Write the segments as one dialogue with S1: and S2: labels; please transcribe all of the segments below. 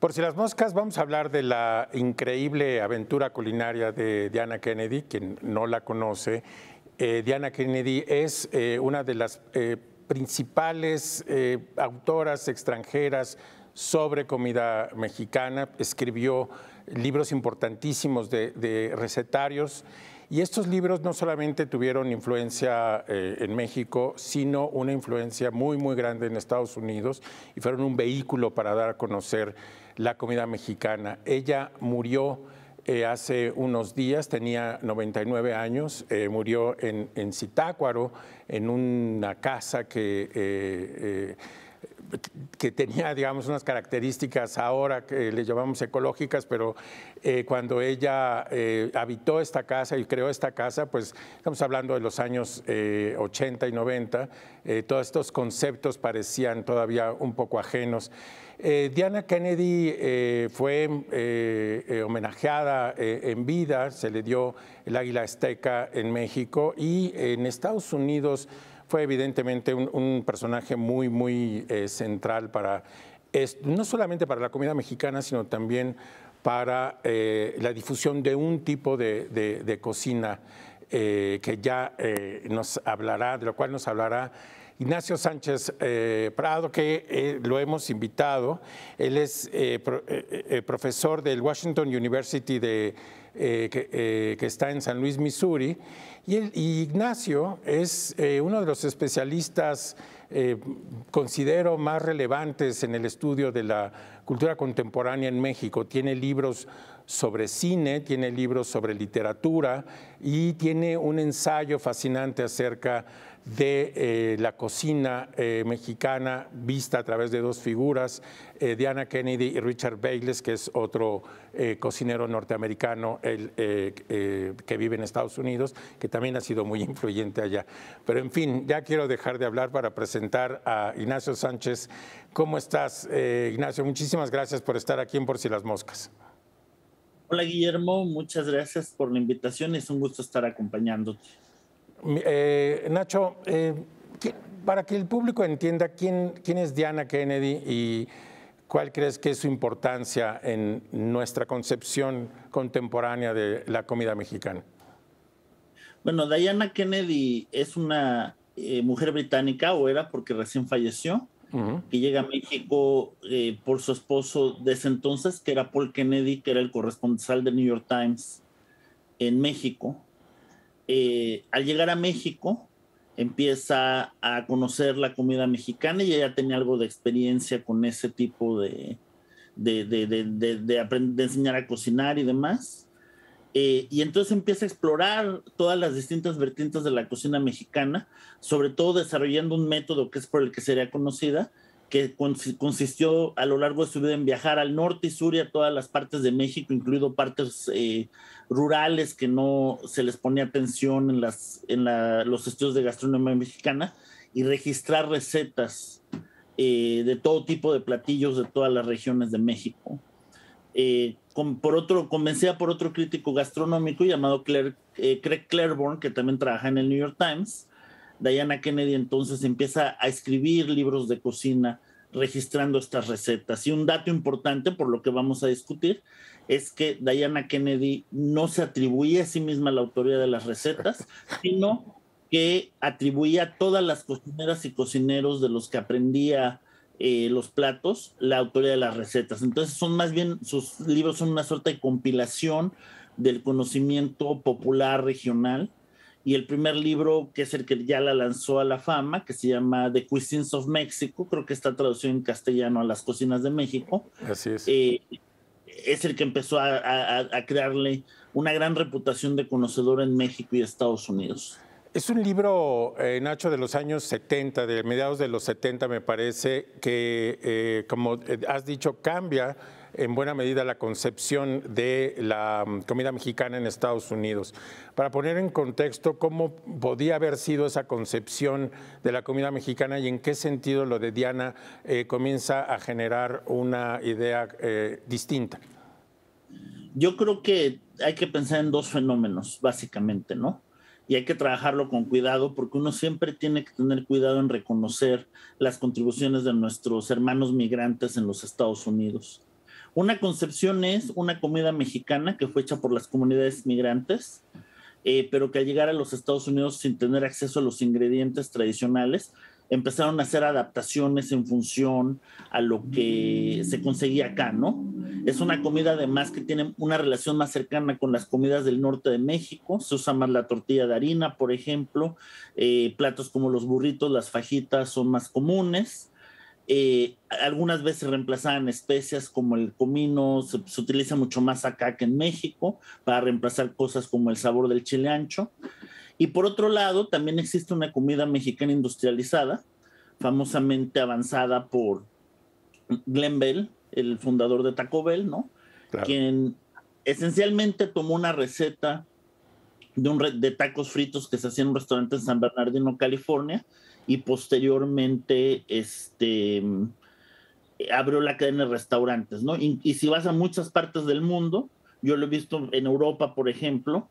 S1: Por si las moscas, vamos a hablar de la increíble aventura culinaria de Diana Kennedy. Quien no la conoce, Diana Kennedy es una de las principales autoras extranjeras sobre comida mexicana. Escribió libros importantísimos de recetarios. Y estos libros no solamente tuvieron influencia en México, sino una influencia muy, muy grande en Estados Unidos y fueron un vehículo para dar a conocer la comida mexicana. Ella murió hace unos días, tenía 99 años, murió en Zitácuaro, en una casa que tenía, digamos, unas características ahora que le llamamos ecológicas, pero cuando ella habitó esta casa y creó esta casa, pues estamos hablando de los años 80 y 90, todos estos conceptos parecían todavía un poco ajenos. Diana Kennedy fue homenajeada en vida, se le dio el Águila Azteca en México y en Estados Unidos fue evidentemente un personaje muy, muy central para, no solamente para la comida mexicana, sino también para la difusión de un tipo de cocina que ya nos hablará, de lo cual nos hablará Ignacio Sánchez Prado, que lo hemos invitado. Él es profesor del Washington University que está en San Luis, Missouri. Y Ignacio es uno de los especialistas, considero, más relevantes en el estudio de la cultura contemporánea en México. Tiene libros sobre cine, tiene libros sobre literatura y tiene un ensayo fascinante acerca de la cocina mexicana vista a través de dos figuras, Diana Kennedy y Richard Bayless, que es otro cocinero norteamericano que vive en Estados Unidos, que también ha sido muy influyente allá. Pero en fin, ya quiero dejar de hablar para presentar a Ignacio Sánchez. ¿Cómo estás, Ignacio? Muchísimas gracias por estar aquí en Por si las moscas.
S2: Hola Guillermo, muchas gracias por la invitación, es un gusto estar acompañándote.
S1: Nacho, para que el público entienda quién es Diana Kennedy y cuál crees que es su importancia en nuestra concepción contemporánea de la comida mexicana.
S2: Bueno, Diana Kennedy es una mujer británica, o era porque recién falleció, que llega a México por su esposo de ese entonces, que era Paul Kennedy, que era el corresponsal del New York Times en México. Al llegar a México, empieza a conocer la comida mexicana y ella tenía algo de experiencia con ese tipo de enseñar a cocinar y demás. Y entonces empieza a explorar todas las distintas vertientes de la cocina mexicana, sobre todo desarrollando un método que es por el que sería conocida, que consistió a lo largo de su vida en viajar al norte y sur y a todas las partes de México, incluido partes rurales que no se les ponía atención en los estudios de gastronomía mexicana, y registrar recetas de todo tipo de platillos de todas las regiones de México. Convencida por otro crítico gastronómico llamado Craig Claiborne, que también trabaja en el New York Times, Diana Kennedy entonces empieza a escribir libros de cocina registrando estas recetas. Y un dato importante, por lo que vamos a discutir, es que Diana Kennedy no se atribuía a sí misma la autoría de las recetas, sino que atribuía a todas las cocineras y cocineros de los que aprendía los platos la autoría de las recetas. Entonces son más bien, sus libros son una suerte de compilación del conocimiento popular regional, y el primer libro, que es el que ya la lanzó a la fama, que se llama The Cuisines of Mexico, creo que está traducido en castellano a Las Cocinas de México.
S1: Así es.
S2: Es el que empezó a crearle una gran reputación de conocedor en México y Estados Unidos.
S1: Es un libro, Nacho, de los años 70, de mediados de los 70, me parece, que, como has dicho, cambia en buena medida la concepción de la comida mexicana en Estados Unidos. Para poner en contexto cómo podía haber sido esa concepción de la comida mexicana y en qué sentido lo de Diana comienza a generar una idea distinta.
S2: Yo creo que hay que pensar en dos fenómenos, básicamente, ¿no? Y hay que trabajarlo con cuidado, porque uno siempre tiene que tener cuidado en reconocer las contribuciones de nuestros hermanos migrantes en los Estados Unidos. Una concepción es una comida mexicana que fue hecha por las comunidades migrantes, pero que al llegar a los Estados Unidos sin tener acceso a los ingredientes tradicionales, empezaron a hacer adaptaciones en función a lo que se conseguía acá, ¿no? Es una comida además que tiene una relación más cercana con las comidas del norte de México. Se usa más la tortilla de harina, por ejemplo. Platos como los burritos, las fajitas son más comunes. Algunas veces reemplazaban especias como el comino, se utiliza mucho más acá que en México para reemplazar cosas como el sabor del chile ancho. Y por otro lado, también existe una comida mexicana industrializada, famosamente avanzada por Glenn Bell, el fundador de Taco Bell, ¿no? Claro. Quien esencialmente tomó una receta de tacos fritos que se hacía en un restaurante en San Bernardino, California, y posteriormente abrió la cadena de restaurantes, ¿no? Y si vas a muchas partes del mundo, yo lo he visto en Europa, por ejemplo,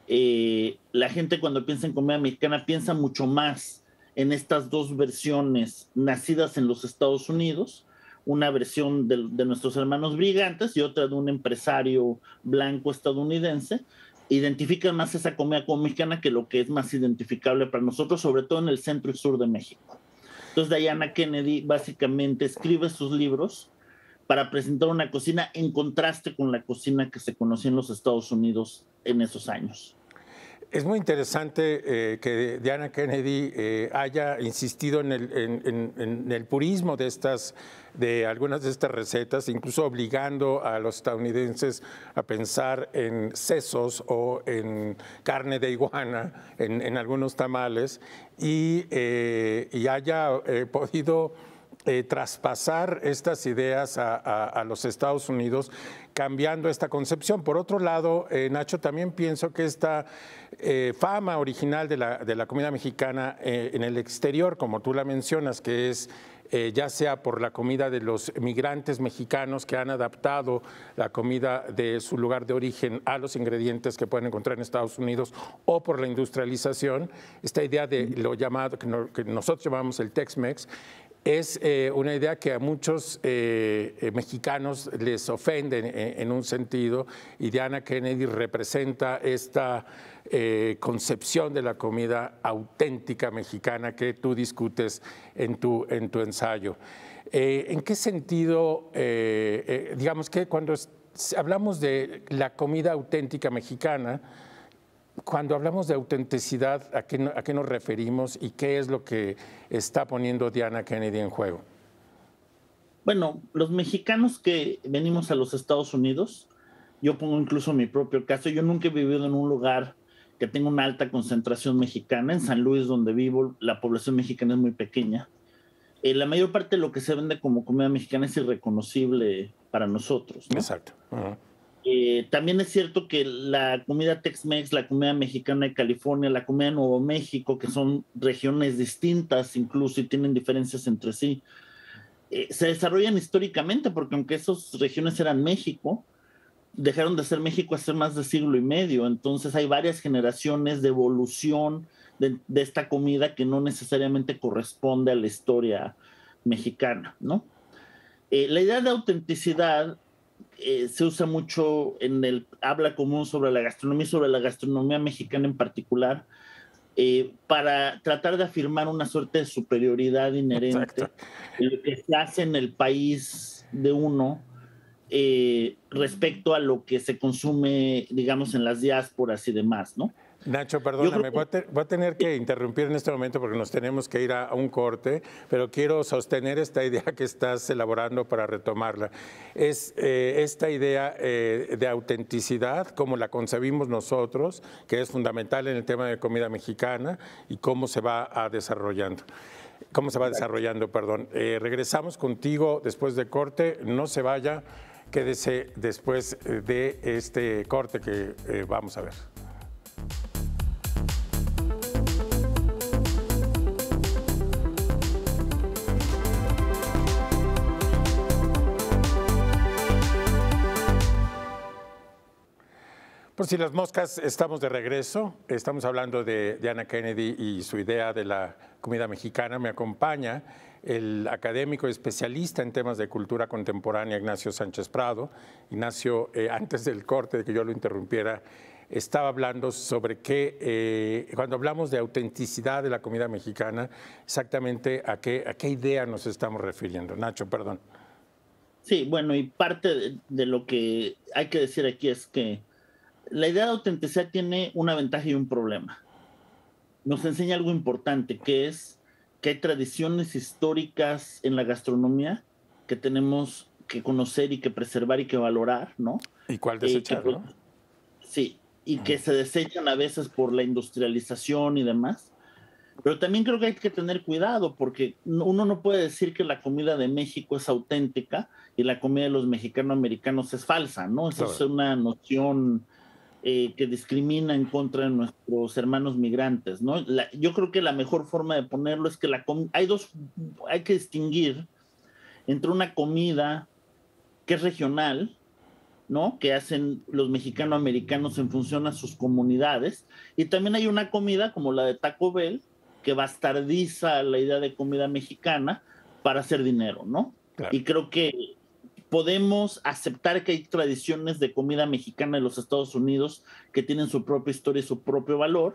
S2: la gente cuando piensa en comida mexicana piensa mucho más en estas dos versiones nacidas en los Estados Unidos, una versión de nuestros hermanos brigantes y otra de un empresario blanco estadounidense. Identifican más esa comida como mexicana que lo que es más identificable para nosotros, sobre todo en el centro y sur de México. Entonces Diana Kennedy básicamente escribe sus libros para presentar una cocina en contraste con la cocina que se conocía en los Estados Unidos en esos años.
S1: Es muy interesante que Diana Kennedy haya insistido en el purismo de algunas de estas recetas, incluso obligando a los estadounidenses a pensar en sesos o en carne de iguana en algunos tamales y haya podido traspasar estas ideas a los Estados Unidos, cambiando esta concepción. Por otro lado, Nacho, también pienso que esta fama original de la comida mexicana en el exterior, como tú la mencionas, que es ya sea por la comida de los migrantes mexicanos que han adaptado la comida de su lugar de origen a los ingredientes que pueden encontrar en Estados Unidos, o por la industrialización, esta idea de lo llamado, que nosotros llamamos el Tex-Mex, es una idea que a muchos mexicanos les ofende en un sentido, y Diana Kennedy representa esta concepción de la comida auténtica mexicana que tú discutes en tu ensayo. ¿En qué sentido, digamos que cuando hablamos de la comida auténtica mexicana, cuando hablamos de autenticidad, ¿a qué nos referimos y qué es lo que está poniendo Diana Kennedy en juego?
S2: Bueno, los mexicanos que venimos a los Estados Unidos, yo pongo incluso mi propio caso, yo nunca he vivido en un lugar que tenga una alta concentración mexicana. En San Luis, donde vivo, la población mexicana es muy pequeña. La mayor parte de lo que se vende como comida mexicana es irreconocible para nosotros, ¿no?
S1: Exacto. Uh-huh.
S2: También es cierto que la comida Tex-Mex, la comida mexicana de California, la comida de Nuevo México, que son regiones distintas incluso y tienen diferencias entre sí, se desarrollan históricamente, porque aunque esas regiones eran México, dejaron de ser México hace más de siglo y medio. Entonces hay varias generaciones de evolución de esta comida que no necesariamente corresponde a la historia mexicana, ¿no? La idea de autenticidad se usa mucho en el habla común sobre la gastronomía mexicana en particular, para tratar de afirmar una suerte de superioridad inherente en lo que se hace en el país de uno respecto a lo que se consume, digamos, en las diásporas y demás, ¿no?
S1: Nacho, perdóname, voy a tener que interrumpir en este momento porque nos tenemos que ir a un corte, pero quiero sostener esta idea que estás elaborando para retomarla. Es esta idea de autenticidad, como la concebimos nosotros, que es fundamental en el tema de comida mexicana y cómo se va desarrollando. Regresamos contigo después de corte, no se vaya, quédese después de este corte que vamos a ver. Por si las moscas, estamos de regreso. Estamos hablando de Diana Kennedy y su idea de la comida mexicana. Me acompaña el académico especialista en temas de cultura contemporánea Ignacio Sánchez Prado. Ignacio, antes del corte, de que yo lo interrumpiera, estaba hablando sobre cuando hablamos de autenticidad de la comida mexicana, exactamente a qué idea nos estamos refiriendo. Nacho, perdón.
S2: Sí, bueno, y parte de lo que hay que decir aquí es que la idea de autenticidad tiene una ventaja y un problema. Nos enseña algo importante, que es que hay tradiciones históricas en la gastronomía que tenemos que conocer y que preservar y que valorar, ¿no?
S1: ¿Y cuál desechar, no?
S2: Sí, y que se desechan a veces por la industrialización y demás. Pero también creo que hay que tener cuidado porque uno no puede decir que la comida de México es auténtica y la comida de los mexicano-americanos es falsa, ¿no? Esa es una noción que discrimina en contra de nuestros hermanos migrantes, ¿no? Yo creo que la mejor forma de ponerlo es que hay que distinguir entre una comida que es regional, ¿no? Que hacen los mexicano-americanos en función a sus comunidades, y también hay una comida como la de Taco Bell que bastardiza la idea de comida mexicana para hacer dinero, ¿no? Claro. Y creo que podemos aceptar que hay tradiciones de comida mexicana en los Estados Unidos que tienen su propia historia y su propio valor,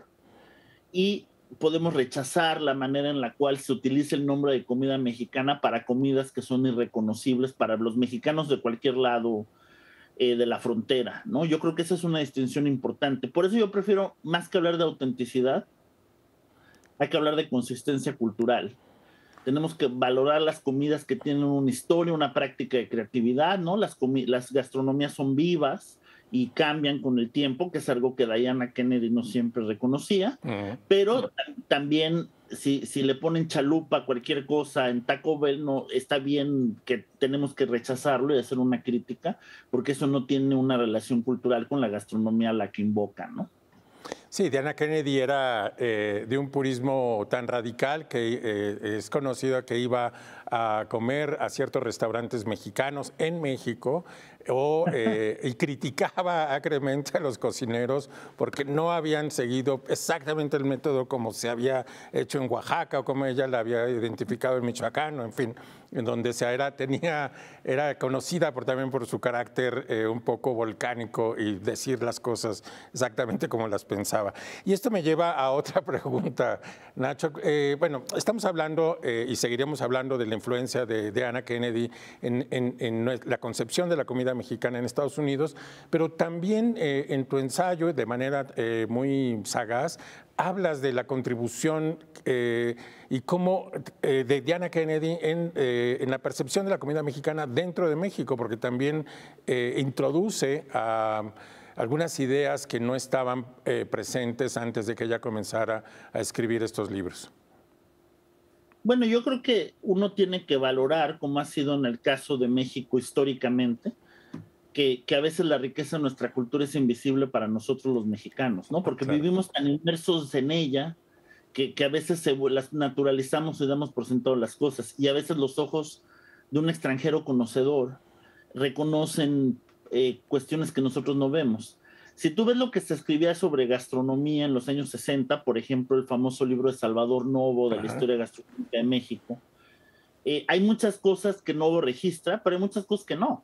S2: y podemos rechazar la manera en la cual se utiliza el nombre de comida mexicana para comidas que son irreconocibles para los mexicanos de cualquier lado de la frontera, ¿no? Yo creo que esa es una distinción importante. Por eso yo prefiero, más que hablar de autenticidad, hay que hablar de consistencia cultural. Tenemos que valorar las comidas que tienen una historia, una práctica de creatividad, ¿no? Las gastronomías son vivas y cambian con el tiempo, que es algo que Diana Kennedy no siempre reconocía, pero también si le ponen chalupa a cualquier cosa en Taco Bell, no, está bien que tenemos que rechazarlo y hacer una crítica, porque eso no tiene una relación cultural con la gastronomía a la que invoca, ¿no?
S1: Sí, Diana Kennedy era de un purismo tan radical que es conocido que iba a comer a ciertos restaurantes mexicanos en México y criticaba acremente a los cocineros porque no habían seguido exactamente el método como se había hecho en Oaxaca o como ella la había identificado en Michoacán, o en fin, en donde era conocida también por su carácter un poco volcánico y decir las cosas exactamente como las pensaba. Y esto me lleva a otra pregunta, Nacho. Bueno, estamos hablando y seguiremos hablando de la influencia de Anna Kennedy en la concepción de la comida mexicana en Estados Unidos, pero también en tu ensayo, de manera muy sagaz, hablas de la contribución y cómo de Diana Kennedy en la percepción de la comida mexicana dentro de México, porque también introduce algunas ideas que no estaban presentes antes de que ella comenzara a escribir estos libros.
S2: Bueno, yo creo que uno tiene que valorar, como ha sido en el caso de México históricamente, que a veces la riqueza de nuestra cultura es invisible para nosotros los mexicanos, ¿no? Porque claro, vivimos tan inmersos en ella que a veces las naturalizamos y damos por sentado las cosas. Y a veces los ojos de un extranjero conocedor reconocen cuestiones que nosotros no vemos. Si tú ves lo que se escribía sobre gastronomía en los años 60, por ejemplo, el famoso libro de Salvador Novo de la historia gastronómica de México, hay muchas cosas que Novo registra, pero hay muchas cosas que no.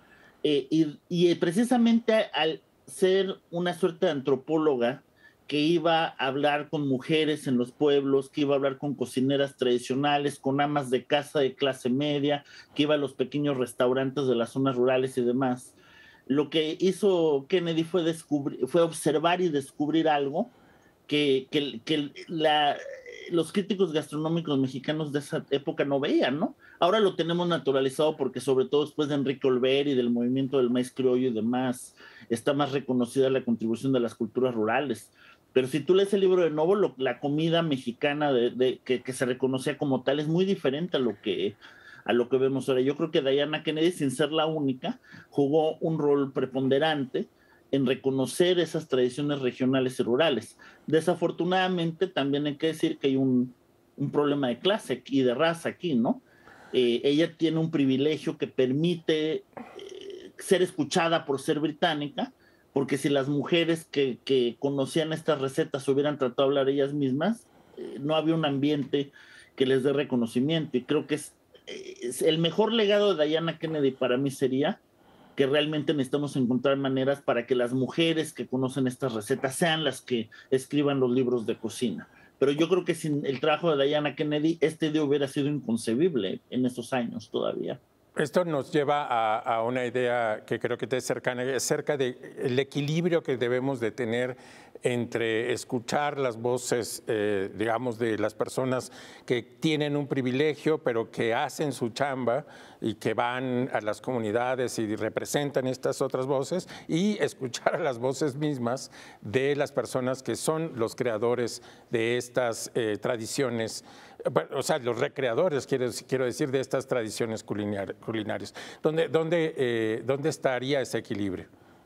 S2: Y precisamente al ser una suerte de antropóloga que iba a hablar con mujeres en los pueblos, que iba a hablar con cocineras tradicionales, con amas de casa de clase media, que iba a los pequeños restaurantes de las zonas rurales y demás, lo que hizo Kennedy fue observar y descubrir algo que los críticos gastronómicos mexicanos de esa época no veían, ¿no? Ahora lo tenemos naturalizado porque sobre todo después de Enrique Olvera y del movimiento del maíz criollo y demás, está más reconocida la contribución de las culturas rurales. Pero si tú lees el libro de Novo, la comida mexicana que se reconocía como tal es muy diferente a lo que vemos ahora. Yo creo que Diana Kennedy, sin ser la única, jugó un rol preponderante en reconocer esas tradiciones regionales y rurales. Desafortunadamente, también hay que decir que hay un problema de clase y de raza aquí, ¿no? Ella tiene un privilegio que permite ser escuchada por ser británica, porque si las mujeres que conocían estas recetas hubieran tratado de hablar ellas mismas, no había un ambiente que les dé reconocimiento. Y creo que es el mejor legado de Diana Kennedy para mí sería que realmente necesitamos encontrar maneras para que las mujeres que conocen estas recetas sean las que escriban los libros de cocina. Pero yo creo que sin el trabajo de Diana Kennedy, este idea hubiera sido inconcebible en esos años todavía.
S1: Esto nos lleva a una idea que creo que te es cercana, acerca del equilibrio que debemos de tener entre escuchar las voces, digamos, de las personas que tienen un privilegio, pero que hacen su chamba y que van a las comunidades y representan estas otras voces, y escuchar a las voces mismas de las personas que son los creadores de estas tradiciones, o sea, los recreadores, quiero decir, de estas tradiciones culinarias. ¿Dónde estaría ese equilibrio?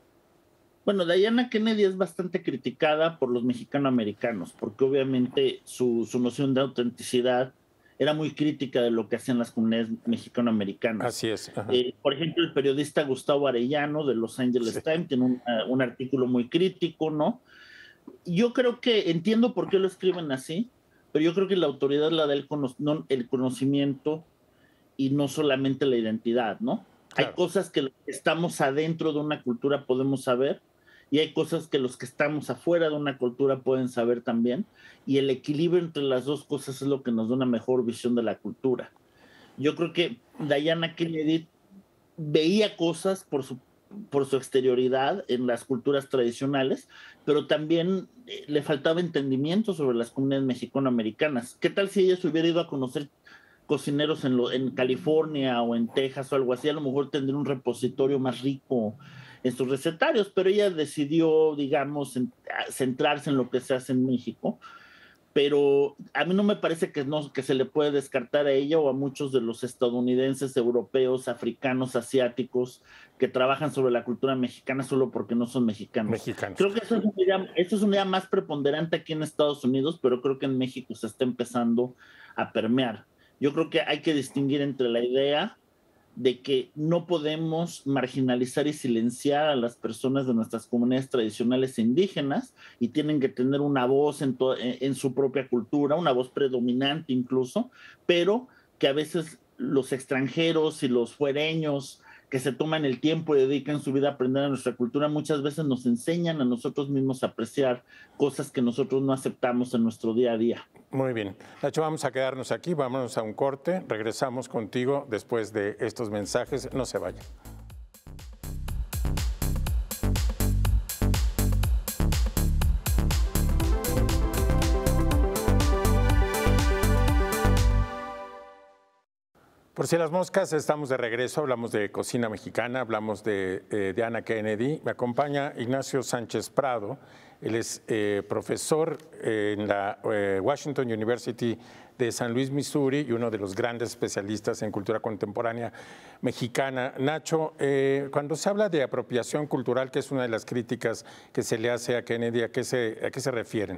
S2: Bueno, Diana Kennedy es bastante criticada por los mexicanoamericanos, porque obviamente su noción de autenticidad era muy crítica de lo que hacían las comunidades mexicanoamericanas.
S1: Así es.
S2: Por ejemplo, el periodista Gustavo Arellano de Los Angeles Times tiene un artículo muy crítico, ¿no? Yo creo que entiendo por qué lo escriben así, pero yo creo que la autoridad la da el conocimiento y no solamente la identidad, ¿no? Claro. Hay cosas que estamos adentro de una cultura podemos saber, y hay cosas que los que estamos afuera de una cultura pueden saber también, y el equilibrio entre las dos cosas es lo que nos da una mejor visión de la cultura. Yo creo que Diana Kennedy veía cosas por su exterioridad en las culturas tradicionales, pero también le faltaba entendimiento sobre las comunidades mexicanoamericanas. ¿Qué tal si ella se hubiera ido a conocer cocineros en California o en Texas o algo así? A lo mejor tendría un repositorio más rico en sus recetarios, pero ella decidió, digamos, centrarse en lo que se hace en México. Pero a mí no me parece que se le puede descartar a ella o a muchos de los estadounidenses, europeos, africanos, asiáticos que trabajan sobre la cultura mexicana solo porque no son mexicanos. Creo que eso es una idea más preponderante aquí en Estados Unidos, pero creo que en México se está empezando a permear. Yo creo que hay que distinguir entre la idea de que no podemos marginalizar y silenciar a las personas de nuestras comunidades tradicionales e indígenas, y tienen que tener una voz en su propia cultura, una voz predominante incluso, pero que a veces los extranjeros y los fuereños que se toman el tiempo y dedican su vida a aprender a nuestra cultura, muchas veces nos enseñan a nosotros mismos a apreciar cosas que nosotros no aceptamos en nuestro día a día.
S1: Muy bien. Nacho, vamos a quedarnos aquí, vámonos a un corte, regresamos contigo después de estos mensajes, no se vayan. Por si las moscas, estamos de regreso, hablamos de cocina mexicana, hablamos de Diana Kennedy. Me acompaña Ignacio Sánchez Prado, él es profesor en la Washington University de San Luis, Missouri, y uno de los grandes especialistas en cultura contemporánea mexicana. Nacho, cuando se habla de apropiación cultural, que es una de las críticas que se le hace a Kennedy, ¿a qué se refieren?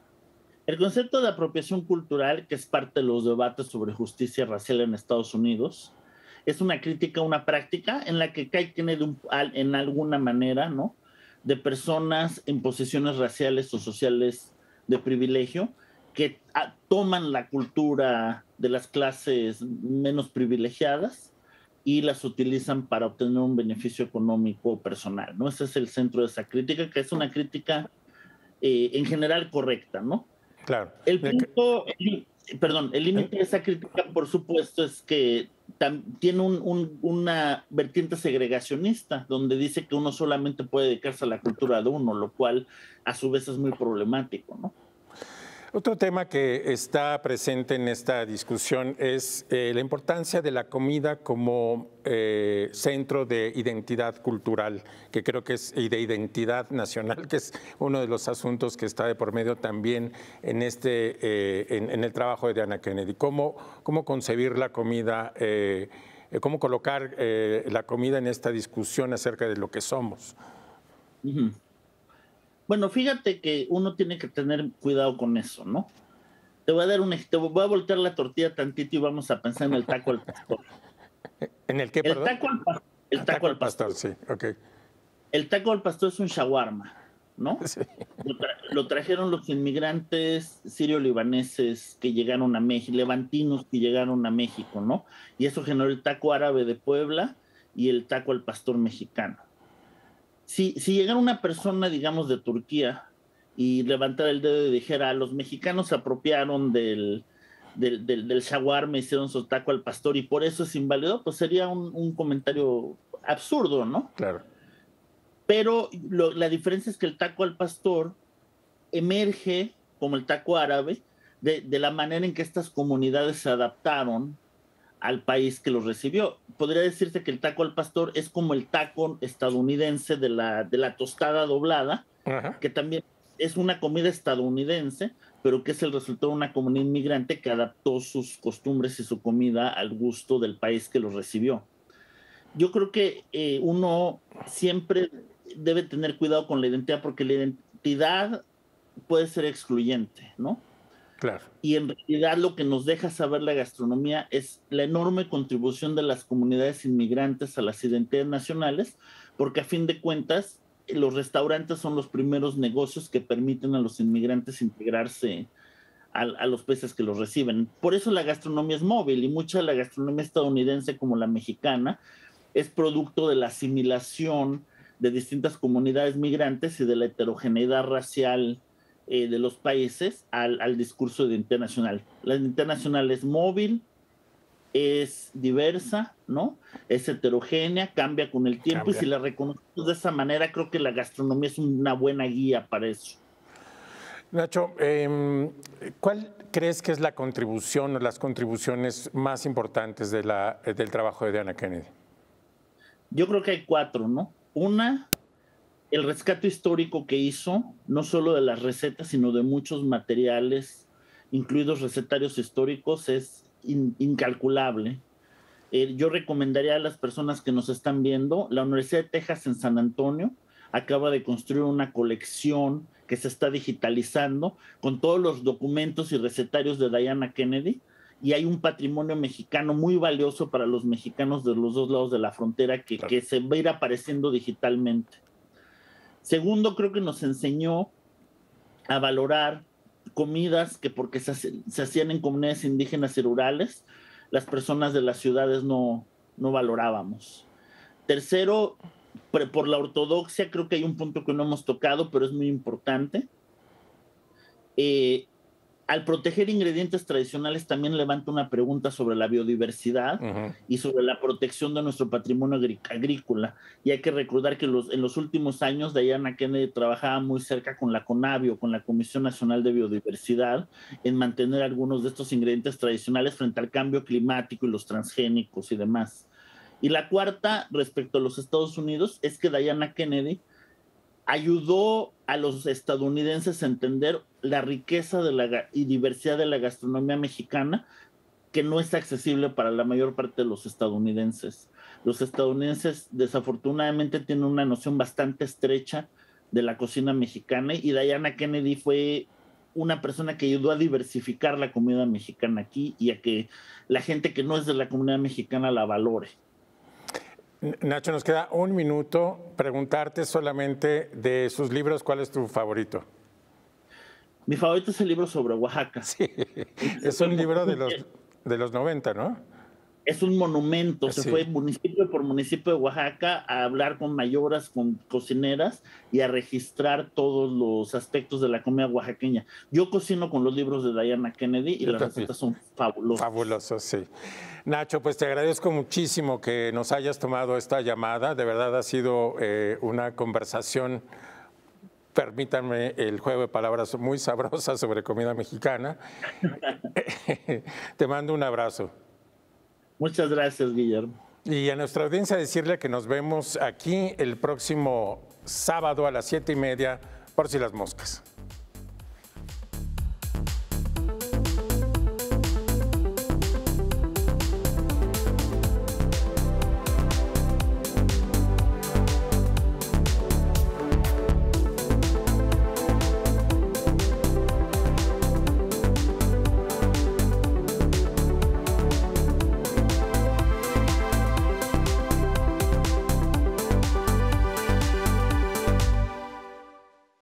S2: El concepto de apropiación cultural, que es parte de los debates sobre justicia racial en Estados Unidos, es una crítica a una práctica en la que cae Kennedy en alguna manera, ¿no?, de personas en posiciones raciales o sociales de privilegio que toman la cultura de las clases menos privilegiadas y las utilizan para obtener un beneficio económico personal, ¿no? Ese es el centro de esa crítica, que es una crítica en general correcta, ¿no?
S1: Claro.
S2: El límite de esa crítica, por supuesto, es que tiene una vertiente segregacionista, donde dice que uno solamente puede dedicarse a la cultura de uno, lo cual a su vez es muy problemático, ¿no?
S1: Otro tema que está presente en esta discusión es la importancia de la comida como centro de identidad cultural, que creo que es, y de identidad nacional, que es uno de los asuntos que está de por medio también en en el trabajo de Diana Kennedy. ¿Cómo concebir la comida, cómo colocar la comida en esta discusión acerca de lo que somos?
S2: Uh-huh. Bueno, fíjate que uno tiene que tener cuidado con eso, ¿no? Te voy a voltear la tortilla tantito y vamos a pensar en el taco al pastor.
S1: ¿En el qué, perdón?
S2: El taco al pastor,
S1: sí, ok.
S2: El taco al pastor es un shawarma, ¿no?
S1: Sí.
S2: lo trajeron los inmigrantes sirio-libaneses que llegaron a México, levantinos que llegaron a México, ¿no? Y eso generó el taco árabe de Puebla y el taco al pastor mexicano. Si llegara una persona, digamos, de Turquía y levantara el dedo y dijera, los mexicanos se apropiaron del shawarma, hicieron su taco al pastor y por eso es inválido, pues sería un comentario absurdo, ¿no?
S1: Claro.
S2: Pero la diferencia es que el taco al pastor emerge como el taco árabe de la manera en que estas comunidades se adaptaron al país que los recibió. Podría decirse que el taco al pastor es como el taco estadounidense de la tostada doblada, ajá, que también es una comida estadounidense, pero que es el resultado de una comunidad inmigrante que adaptó sus costumbres y su comida al gusto del país que los recibió. Yo creo que uno siempre debe tener cuidado con la identidad, porque la identidad puede ser excluyente, ¿no?
S1: Claro.
S2: Y en realidad lo que nos deja saber la gastronomía es la enorme contribución de las comunidades inmigrantes a las identidades nacionales, porque a fin de cuentas los restaurantes son los primeros negocios que permiten a los inmigrantes integrarse a los países que los reciben. Por eso la gastronomía es móvil, y mucha de la gastronomía estadounidense, como la mexicana, es producto de la asimilación de distintas comunidades migrantes y de la heterogeneidad racial de los países al discurso de identidad nacional. La identidad nacional es móvil, es diversa, ¿no? Es heterogénea, cambia con el tiempo, y si la reconocemos de esa manera, creo que la gastronomía es una buena guía para eso.
S1: Nacho, ¿cuál crees que es la contribución o las contribuciones más importantes del trabajo de Diana Kennedy?
S2: Yo creo que hay 4, ¿no? Una, el rescate histórico que hizo, no solo de las recetas, sino de muchos materiales, incluidos recetarios históricos, es incalculable. Yo recomendaría a las personas que nos están viendo, la Universidad de Texas en San Antonio acaba de construir una colección que se está digitalizando con todos los documentos y recetarios de Diana Kennedy, y hay un patrimonio mexicano muy valioso para los mexicanos de los dos lados de la frontera que se va a ir apareciendo digitalmente. Segundo, creo que nos enseñó a valorar comidas que, porque se hacían en comunidades indígenas y rurales, las personas de las ciudades no valorábamos. Tercero, por la ortodoxia, creo que hay un punto que no hemos tocado, pero es muy importante. Al proteger ingredientes tradicionales también levanta una pregunta sobre la biodiversidad, uh-huh, y sobre la protección de nuestro patrimonio agrícola. Y hay que recordar que en los últimos años Diana Kennedy trabajaba muy cerca con la CONABIO, con la Comisión Nacional de Biodiversidad, en mantener algunos de estos ingredientes tradicionales frente al cambio climático y los transgénicos y demás. Y la cuarta, respecto a los Estados Unidos, es que Diana Kennedy ayudó a los estadounidenses a entender la riqueza y diversidad de la gastronomía mexicana, que no es accesible para la mayor parte de los estadounidenses. Los estadounidenses desafortunadamente tienen una noción bastante estrecha de la cocina mexicana, y Diana Kennedy fue una persona que ayudó a diversificar la comida mexicana aquí y a que la gente que no es de la comunidad mexicana la valore.
S1: Nacho, nos queda un minuto. Preguntarte solamente de sus libros, ¿cuál es tu favorito?
S2: Mi favorito es el libro sobre Oaxaca.
S1: Sí, es un libro de los 90, ¿no?
S2: Es un monumento.
S1: Sí.
S2: Se fue municipio por municipio de Oaxaca a hablar con mayoras, con cocineras, y a registrar todos los aspectos de la comida oaxaqueña. Yo cocino con los libros de Diana Kennedy y las recetas son fabulosas.
S1: Fabulosos, sí. Nacho, pues te agradezco muchísimo que nos hayas tomado esta llamada. De verdad ha sido una conversación, permítanme el juego de palabras, muy sabrosa sobre comida mexicana. Te mando un abrazo.
S2: Muchas gracias, Guillermo.
S1: Y a nuestra audiencia decirle que nos vemos aquí el próximo sábado a las 7:30 por Si las Moscas.